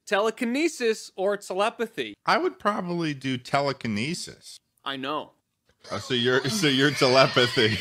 Telekinesis or telepathy? I would probably do telekinesis. I know. So you're telepathy.